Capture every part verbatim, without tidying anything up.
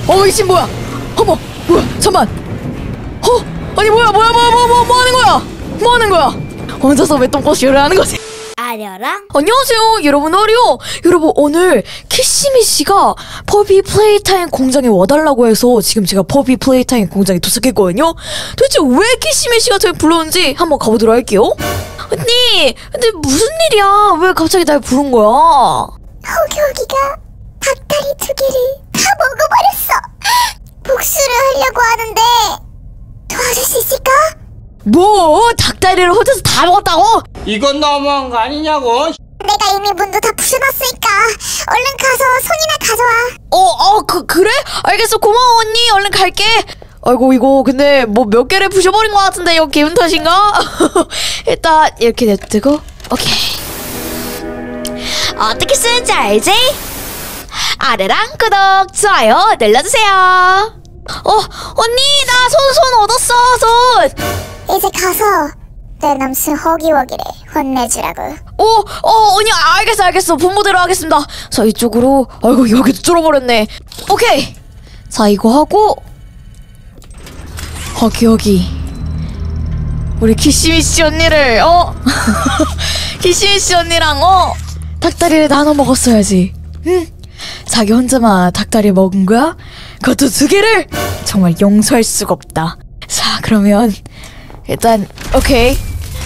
어, 이신 뭐야? 어머, 뭐야? 잠만. 어, 아니 뭐야, 뭐야, 뭐야, 뭐, 뭐, 뭐 하는 거야? 뭐 하는 거야? 혼자서 왜 똥꼬쇼를 하는 거지? 아려랑 안녕하세요, 여러분. 어리요. 여러분, 오늘 키시미 씨가 퍼비 플레이타임 공장에 와달라고 해서 지금 제가 퍼비 플레이타임 공장에 도착했거든요. 도대체 왜 키시미 씨가 저를 불렀는지 한번 가보도록 할게요. 언니, 근데 무슨 일이야? 왜 갑자기 날 부른 거야? 허기허기가 닭다리 두 개를 다 먹어버렸어. 복수를 하려고 하는데 도와줄 수 있을까? 뭐? 닭다리를 혼자서 다 먹었다고? 이건 너무한 거 아니냐고. 내가 이미 문도 다 부셔놨으니까 얼른 가서 손이나 가져와. 어, 어, 그, 그래? 알겠어. 고마워, 언니. 얼른 갈게. 아이고, 이거 근데 뭐 몇 개를 부셔버린 것 같은데 이거 기분 탓인가? 일단 이렇게 냅두고. 오케이. 어떻게 쓰는지 알지? 아래랑 구독, 좋아요 눌러주세요. 어, 언니, 나 손, 손 얻었어, 손. 이제 가서 내 남수 허기허기를 혼내주라고. 어, 어, 언니, 알겠어, 알겠어. 본보대로 하겠습니다. 자, 이쪽으로. 아이고, 여기도 뚫어버렸네. 오케이. 자, 이거 하고. 여기, 여기. 우리 키시미 씨 언니를, 어? 키시미 씨 언니랑, 어? 닭다리를 나눠 먹었어야지. 응? 자기 혼자만 닭다리 먹은 거야? 그것도 두 개를? 정말 용서할 수가 없다. 자, 그러면 일단 오케이.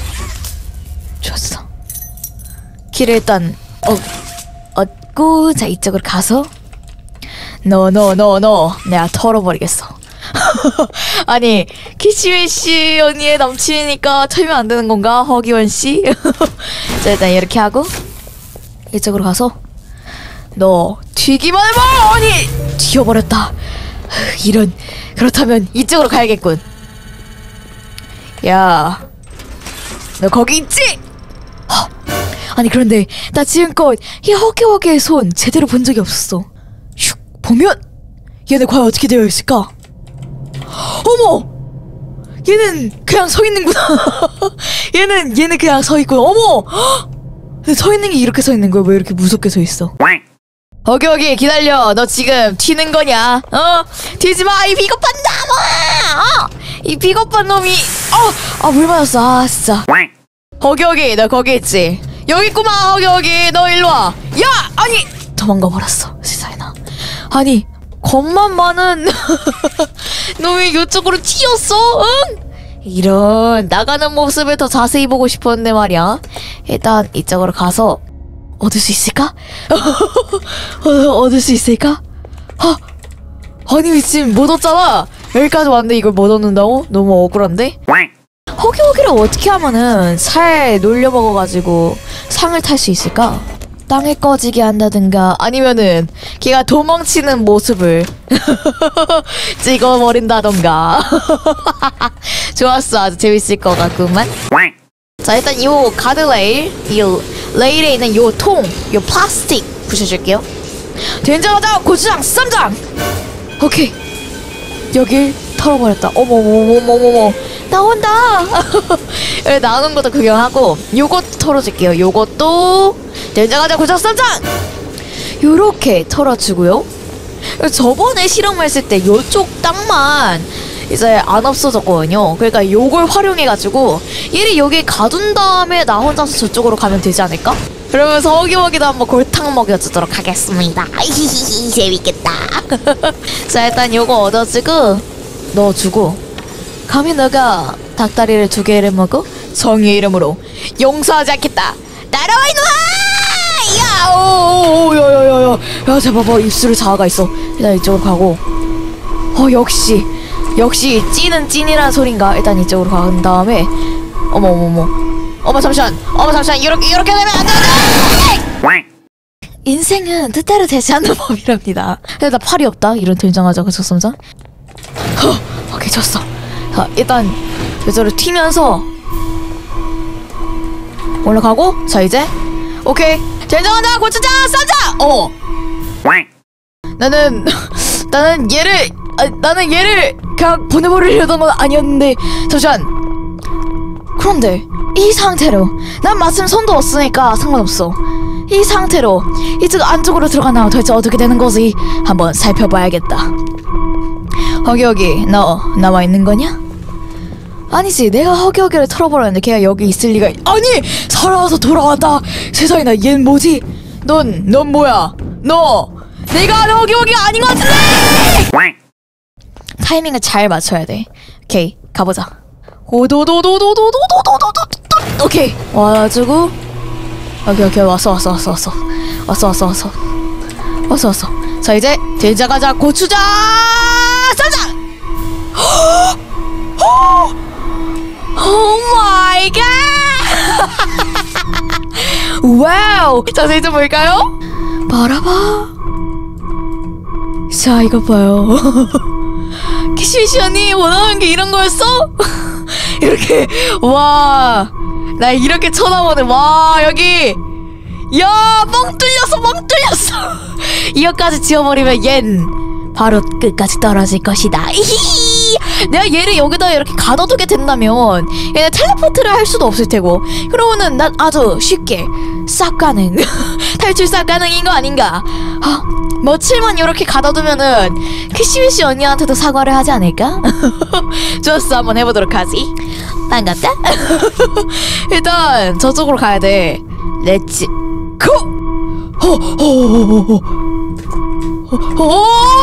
좋았어. 길을 일단 어, 얻고, 자, 이쪽으로 가서 너 너 너 너 내가 털어버리겠어. 아니, 키시미 씨 언니의 남친이니까 털면 안 되는 건가? 허기원 씨? 자, 일단 이렇게 하고 이쪽으로 가서 너 튀기만 해봐! 아니, 튀어버렸다. 이런. 그렇다면 이쪽으로 가야겠군. 야, 너 거기 있지? 허. 아니, 그런데 나 지금껏 이 허기허기의 손 제대로 본 적이 없었어. 슉, 보면 얘네 과연 어떻게 되어 있을까? 어머! 얘는 그냥 서 있는구나. 얘는 얘는 그냥 서 있구나. 어머! 근데 서 있는 게 이렇게 서 있는 거야? 왜 이렇게 무섭게 서 있어? 허기허기, 기다려. 너 지금 튀는 거냐? 어? 튀지 마, 이 비겁한 놈아! 어? 이 비겁한 놈이. 어! 아, 물 맞았어. 아, 진짜. 허기허기, 너 거기 있지? 여기 있구만. 허기허기, 너 일로 와. 야! 아니! 도망가 버렸어. 세상에나. 아니, 겁만 많은 놈이 이쪽으로 튀었어. 응? 이런 나가는 모습을 더 자세히 보고 싶었는데 말이야. 일단 이쪽으로 가서 얻을 수 있을까? 얻을 수 있을까? 아, 아니, 미친, 못 얻잖아. 여기까지 왔는데 이걸 못 얻는다고? 너무 억울한데? 허기허기를 어떻게 하면은 살 놀려먹어가지고 상을 탈 수 있을까? 땅에 꺼지게 한다든가 아니면은 걔가 도망치는 모습을 찍어버린다던가. 좋았어. 아주 재밌을 것 같구만. 자, 일단 요 가드레일, 요 레일에 있는 요 통, 요 플라스틱 부셔줄게요. 된장하자 고추장 쌈장. 오케이. 여길 털어버렸다. 어머머머머머머, 나온다. 여기 나오는 것도 구경하고 요것도 털어줄게요. 요것도 된장하자 고추장 쌈장. 요렇게 털어주고요. 저번에 실험했을 때 요쪽 땅만 이제 안 없어졌거든요. 그러니까 요걸 활용해가지고 얘를 여기 가둔 다음에 나 혼자서 저쪽으로 가면 되지 않을까? 그러면서 허기허기도 한번 골탕 먹여주도록 하겠습니다. 히히히, 재밌겠다. 자, 일단 요거 얻어주고 넣어주고, 감히 너가 닭다리를 두 개를 먹어? 정의의 이름으로 용서하지 않겠다. 따라와 이놈아! 야, 오오오, 야야야야, 야, 쟤 봐봐, 입술에 자아가 있어. 일단 이쪽으로 가고. 어, 역시 역시 찐은 찐이란 소린가. 일단 이쪽으로 간 다음에 어머 어머 어머 어머 잠시만, 어머 잠시만, 이렇게 이렇게 되면 안 돼, 안 돼! 인생은 뜻대로 되지 않는 법이랍니다. 근데 나 팔이 없다. 이런 된장하자 그 쳤습니다. 허, 오케이, 졌어. 자, 일단 이쪽으로 튀면서 올라가고, 자, 이제 오케이, 된장하자 고추장 쌈장. 어, 나는 나는 얘를 아, 나는 얘를 그냥 보내버리려던 건 아니었는데. 잠시만. 그런데 이 상태로 난 마침 손도 없으니까 상관없어. 이 상태로 이쪽 안쪽으로 들어가나 도대체 어떻게 되는 거지? 한번 살펴봐야겠다. 허기허기, 너 남아있는 거냐? 아니지, 내가 허기허기를 털어버렸는데 걔가 여기 있을 리가. 아니! 살아와서 돌아왔다. 세상에나, 얜 뭐지? 넌, 넌 뭐야? 너! 내가 아는 허기허기가 아닌 것 같은데! 타이밍을 잘 맞춰야 돼. 오케이, 가보자. 오도도도도도도도도도도. 오케이, 와가지고 오케이 오케이 왔어 왔어 왔어 왔어 왔어 왔어 왔어 왔어 왔어. 자 이제 돼자 가자 고추자 쌈장. 오 마이 갓. 와우. 자세히 좀 볼까요? 바라봐. 자 이거 봐요. 키시시 언니 원하는 게 이런 거였어? 이렇게 와 나 이렇게 쳐다보는. 와 여기 야 뻥 뚫렸어 뻥 뚫렸어. 이거까지 지워버리면 얜 바로 끝까지 떨어질 것이다. 이히히. 내가 얘를 여기다 이렇게 가둬두게 된다면 얘는 텔레포트를 할 수도 없을 테고, 그러면은 난 아주 쉽게 싹 가능 탈출 싹 가능인 거 아닌가. 아, 며칠만 이렇게 가둬두면은 키시미시 언니한테도 사과를 하지 않을까? 좋았어, 한번 해보도록 하지. 반갑다. 일단 저쪽으로 가야 돼. 렛츠 고! 호호호호호. 오!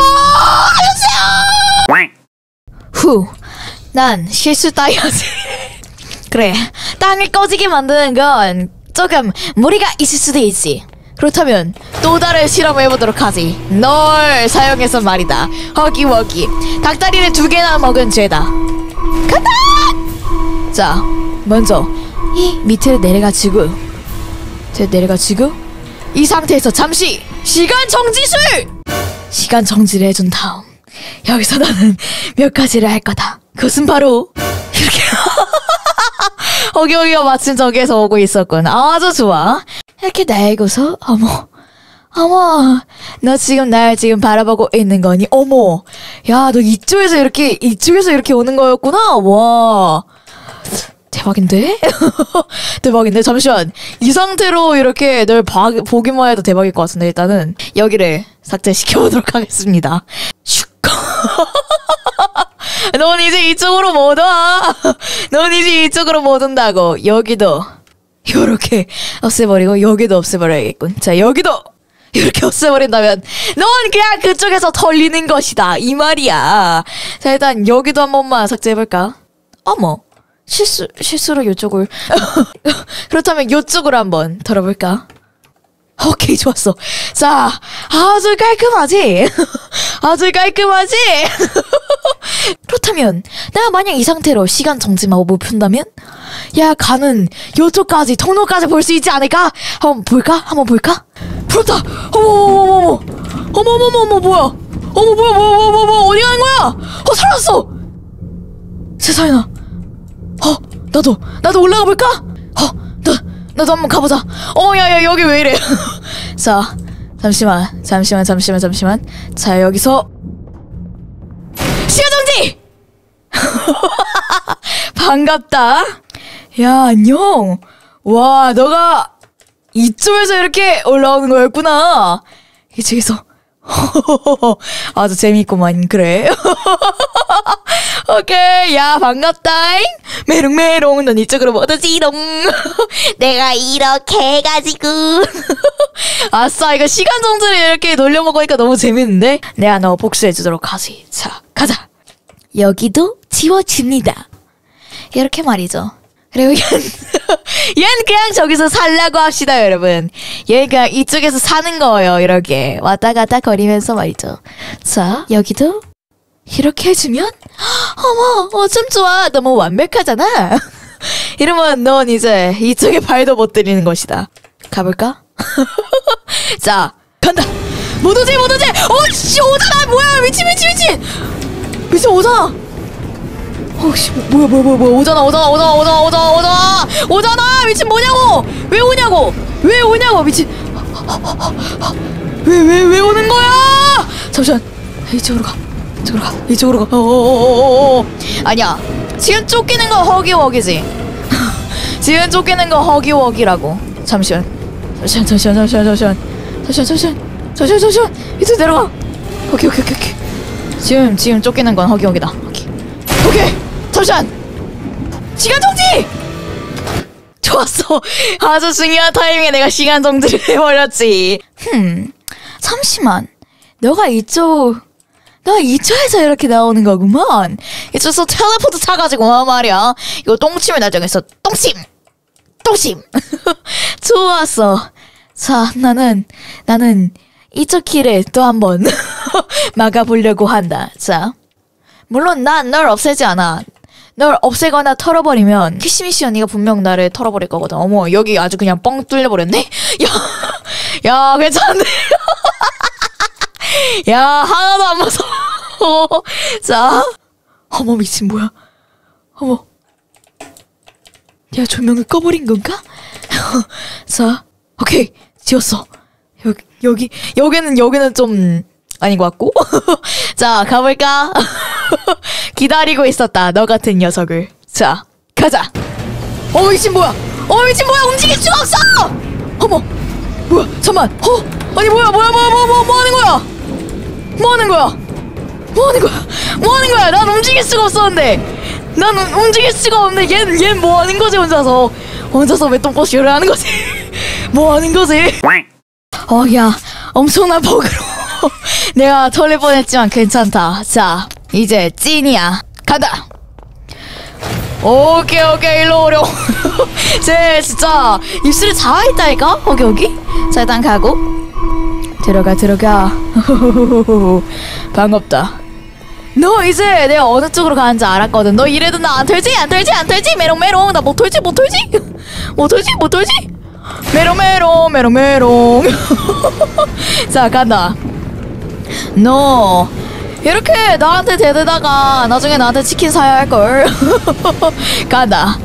안녕하세요. 후, 난 실수 따위 하지. 그래, 땅을 꺼지게 만드는 건 조금 무리가 있을 수도 있지. 그렇다면 또 다른 실험을 해보도록 하지. 널 사용해서 말이다. 허기워기 닭다리를 두 개나 먹은 죄다. 간다! 자, 먼저 이 밑으로 내려가지고 저 내려가지고 이 상태에서 잠시 시간 정지술! 시간 정지를 해준 다음 여기서 나는 몇 가지를 할 거다. 그것은 바로 이렇게. 허기허기가 마침 저기에서 오고 있었군. 아주 좋아. 이렇게 날고서 어머 어머 너 지금 날 지금 바라보고 있는 거니? 어머 야 너 이쪽에서 이렇게 이쪽에서 이렇게 오는 거였구나. 와 대박인데? 대박인데? 잠시만, 이 상태로 이렇게 널 봐, 보기만 해도 대박일 것 같은데 일단은 여기를 삭제시켜보도록 하겠습니다. 슉. 넌 이제 이쪽으로 못 와. 넌 이제 이쪽으로 못 온다고. 여기도 요렇게 없애버리고 여기도 없애버려야겠군. 자 여기도 이렇게 없애버린다면 넌 그냥 그쪽에서 털리는 것이다 이 말이야. 자 일단 여기도 한 번만 삭제해볼까? 어머 실수, 실수로 요쪽을. 그렇다면 요쪽으로 한번 털어볼까? 오케이, 좋았어. 자, 아주 깔끔하지? 아주 깔끔하지? 그렇다면, 내가 만약 이 상태로 시간 정지 마법을 푼다면? 야, 가는 요쪽까지, 통로까지 볼 수 있지 않을까? 한번 볼까? 한번 볼까? 풀었다! 어머머머머머! 어머머머머, 뭐야? 어머, 뭐야, 뭐야, 뭐야, 뭐야, 뭐야, 어디 가는 거야? 어, 살았어! 세상에나. 어, 나도, 나도 올라가 볼까? 어, 나, 나도 한번 가보자. 어, 야, 야, 여기 왜 이래? 자, 잠시만, 잠시만, 잠시만, 잠시만. 자, 여기서 시간 정지! 반갑다. 야, 안녕. 와, 너가 이쪽에서 이렇게 올라오는 거였구나. 이쪽에서. 아주 재밌구만. 그래. 오케이, 야 반갑다잉. 메롱메롱 넌 이쪽으로 못 오지롱. 내가 이렇게 해가지고. 아싸, 이거 시간 정지를 이렇게 놀려먹으니까 너무 재밌는데? 내가 너 복수해주도록 하지. 자, 가자. 여기도 지워집니다. 이렇게 말이죠. 그리고 얘는, 얘는 그냥 저기서 살라고 합시다, 여러분. 얘는 그냥 이쪽에서 사는 거예요, 이렇게. 왔다 갔다 거리면서 말이죠. 자, 여기도 이렇게 해주면, 어머, 어쩜 좋아. 너무 완벽하잖아. 이러면 넌 이제 이쪽에 발도 못 들이는 것이다. 가볼까? 자, 간다. 못 오지, 못 오지. 어, 씨, 오잖아. 뭐야, 미친, 미친, 미친. 미친, 오잖아. 어씨, 뭐야, 뭐야, 뭐야, 뭐야, 오잖아, 오잖아, 오잖아, 오잖아, 오잖아, 오잖아, 오잖아, 미친 뭐냐고, 왜 오냐고, 왜 오냐고, 미친, 왜, 왜, 왜 오는 거야? 잠시만, 이쪽으로 가, 이쪽으로 가, 이쪽으로 가, 어어어어어, 아니야, 지금 쫓기는 거 허기워기지, 지금 쫓기는 거 허기워기라고. 잠시만, 잠시만 잠시만 잠시만 잠시만 잠시만 잠시만 잠시만 잠시만 밑으로 내려가. 오케이 오케이 오케이 오케이. 지금 지금 쫓기는 건 허기 허기다. 오케이 오케이 잠시만 시간 정지. 좋았어. 아주 중요한 타이밍에 내가 시간 정지를 해버렸지. 흠 잠시만 너가 이쪽 나 이쪽에서 이렇게 나오는 거구만. 이쪽에서 텔레포트 타가지고 와 말이야. 이거 똥침을 날 정했어. 똥침 똥침. 좋았어. 자 나는 나는 이쪽 길을 또 한번 막아보려고 한다. 자 물론 난 널 없애지 않아. 널 없애거나 털어버리면 키시미시 언니가 분명 나를 털어버릴 거거든. 어머 여기 아주 그냥 뻥 뚫려버렸네. 야, 야 괜찮네. 야 하나도 안 무서워. 자 어머 미친 뭐야. 어머 야 조명을 꺼버린 건가? 자 오케이 지웠어. 여기 여기 여기는 여기는 좀 아닌 것 같고. 자 가볼까? 기다리고 있었다 너 같은 녀석을. 자 가자. 어 미친 뭐야. 어 미친 뭐야. 움직일 수가 없어. 어머 뭐야 잠만. 어 아니 뭐야 뭐야 뭐야 뭐야 뭐, 뭐 하는 거야. 뭐 하는 거야. 뭐 하는 거야. 뭐 하는 거야. 난 움직일 수가 없었는데. 난 우, 움직일 수가 없는데 얘는 얘는 뭐 하는 거지 혼자서. 혼자서 왜 똥꼬쇼를 하는 거지. 뭐 하는 거지. 어 야 엄청난 버그로 내가 털릴 뻔했지만 괜찮다. 자 이제 찐이야. 간다. 오케이 오케이 일로 오려. 쟤 진짜 입술에 자아있다니까. 여기 여기. 자 일단 가고 들어가 들어가. 반갑다. 너 이제 내가 어느 쪽으로 가는지 알았거든. 너 이래도 나 안 털지 안 털지 안 털지 메롱메롱. 나 못 털지 못 털지 못 털지 못 털지 메롱메롱 메롱메롱. 자 간다. 너 이렇게 나한테 대대다가 나중에 나한테 치킨 사야 할걸. 간다.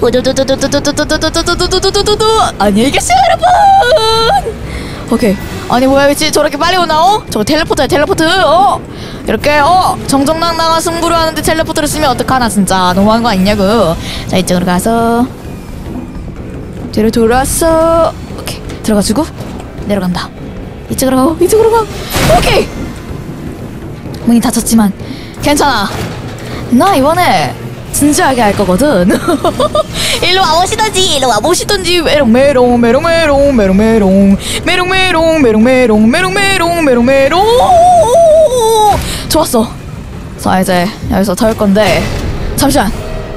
안녕히 계세요 여러분. 오케이. 아니 뭐야 미치 저렇게 빨리 오나오? 저거 텔레포트야 텔레포트. 어 이렇게 어 정정당당한 승부를 하는데 텔레포트를 쓰면 어떡하나 진짜 너무한 거 아니냐고. 자 이쪽으로 가서 뒤로 돌아왔어. 오케이 들어가지고 내려간다. 이쪽으로 가고 이쪽으로 가. 오케이 문이 닫혔지만 괜찮아. 나 이번에 진지하게 할 거거든. 일로 와보시던지 일로 와보시던지. 메롱메롱 메롱메롱 메롱메롱 메롱메롱 메롱메롱 메롱메롱 메롱메롱. 좋았어. 자 이제 여기서 털 건데 잠시만.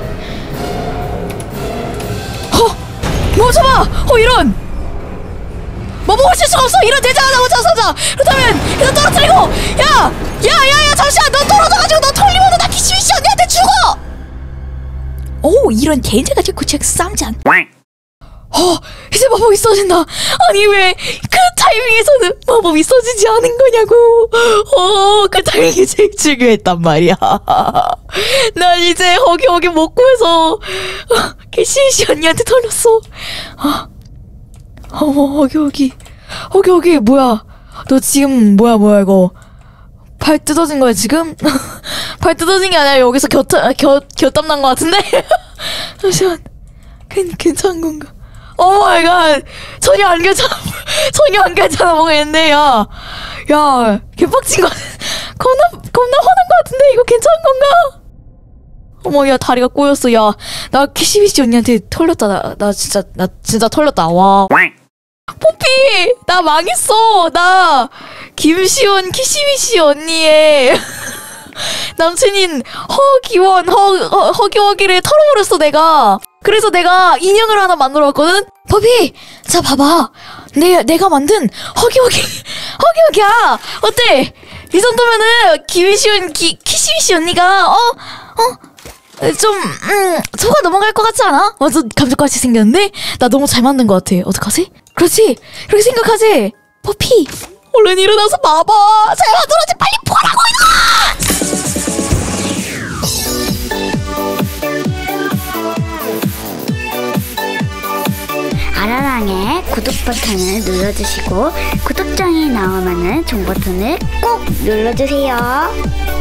어 멈춰봐. 어 이런 뭐 멈출 수가 없어. 이런 대장하자 멈춰서자. 그렇다면 이거 떨어뜨리고. 야 야야야 잠시만. 너 떨어져가지고 너 털리면 나 키시미시 언니한테 죽어. 오 이런 개인자가 자꾸 제 쌈장. 어 이제 마법이 써진다. 아니 왜 그 타이밍에서는 마법이 써지지 않은 거냐고. 어그 타이밍이 제일 중요했단 말이야. 난 이제 허기 허기 못 구해서 키시미시 언니한테 털렸어. 어, 어머 허기 허기 허기 허기 뭐야. 너 지금 뭐야 뭐야 이거 팔 뜯어진 거야 지금? 팔 뜯어진 게 아니라 여기서 겨, 겨, 겨땀 난 거 같은데? 잠시만 괜, 괜찮은 건가? 오 마이 갓 전혀 안 괜찮아. 전혀 안 괜찮아 보이는데. 야 야 개빡친 거 겁나 겁나 화난 거 같은데. 이거 괜찮은 건가? 어머 야 다리가 꼬였어. 야 나 키시미시 언니한테 털렸다. 나, 나 진짜 나 진짜 털렸다. 와 포피 나 망했어. 나 김시원 키시미시 언니의 남친인 허기원 허, 허, 허기허기를 털어버렸어 내가. 그래서 내가 인형을 하나 만들어 왔거든. 포피 자 봐봐. 내, 내가 만든 허기허기 허기허기야. 어때? 이 정도면은 김시원 키, 키시미시 언니가 어? 어? 좀 음, 속아 넘어갈 것 같지 않아? 완전 감쪽같이 생겼는데? 나 너무 잘 만든 것 같아. 어떡하지? 그렇지 그렇게 생각하지. 포피 얼른 일어나서 봐봐. 잘 만들었지. 빨리 보라고 이거. 아라랑의 구독 버튼을 눌러주시고 구독장이 나오면은 종 버튼을 꼭 눌러주세요.